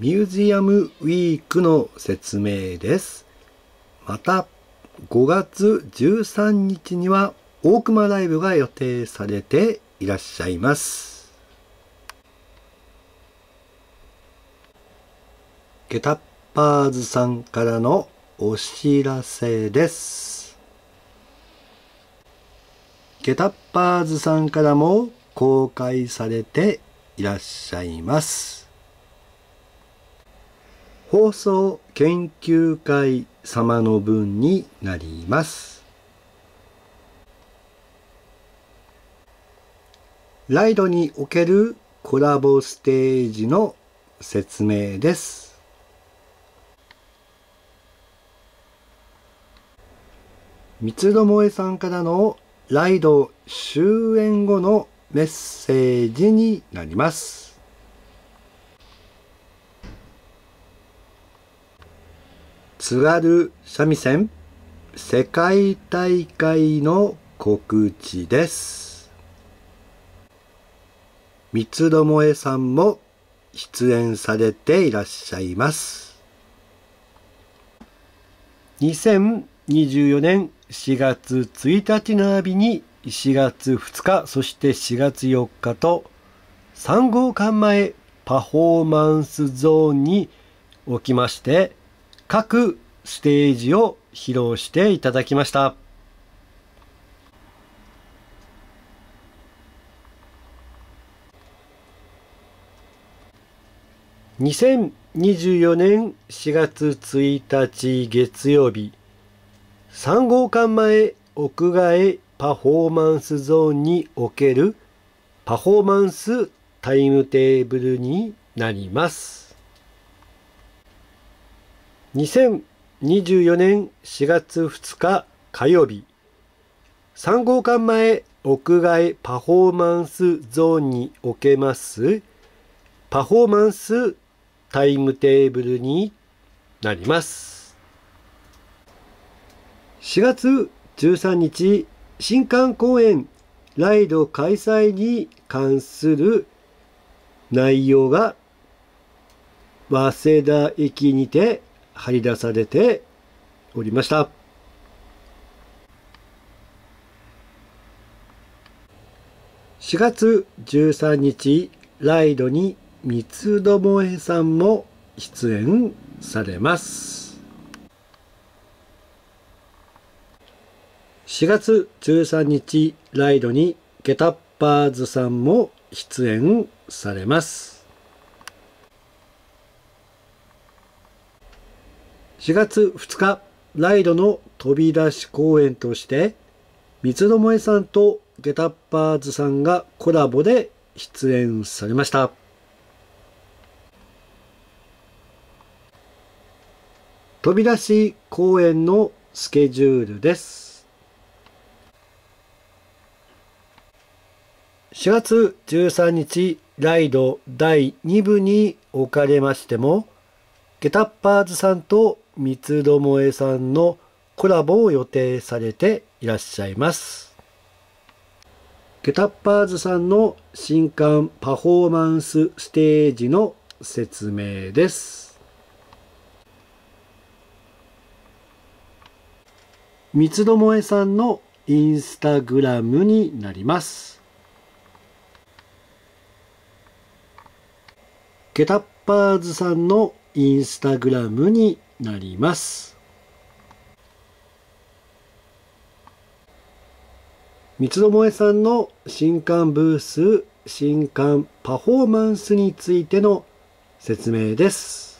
ミュージアムウィークの説明です。また、5月13日には大熊ライブが予定されていらっしゃいます。ゲタッパーズさんからのお知らせです。ゲタッパーズさんからも公開されていらっしゃいます。放送研究会様の分になります。ライドにおけるコラボステージの説明です。三つどもえさんからのライド終演後のメッセージになります。津軽三味線世界大会の告知です。三つどもえさんも出演されていらっしゃいます。2024年4月1日並びに4月2日、そして4月4日と3号館前パフォーマンスゾーンにおきまして各ステージを披露していただきました。2024年4月1日月曜日、3号館前屋外パフォーマンスゾーンにおけるパフォーマンスタイムテーブルになります。2024年4月2日火曜日、3号館前屋外パフォーマンスゾーンにおけますパフォーマンスタイムテーブルになります。4月13日、新館公演ライド開催に関する内容が早稲田駅にて貼り出されておりました。4月13日、ライドに三つどもえさんも出演されます。4月13日、ライドにゲタッパーズさんも出演されます。4月2日、ライドの飛び出し公演として三つどもえさんとゲタッパーズさんがコラボで出演されました。飛び出し公演のスケジュールです。4月13日、ライド第2部におかれましても、ゲタッパーズさんと三つどもえさんのコラボを予定されていらっしゃいます。ゲタッパーズさんの新館パフォーマンスステージの説明です。三つどもえさんのインスタグラムになります。ゲタッパーズさんのインスタグラムになります。三つどもえさんの新館ブース、新館パフォーマンスについての説明です。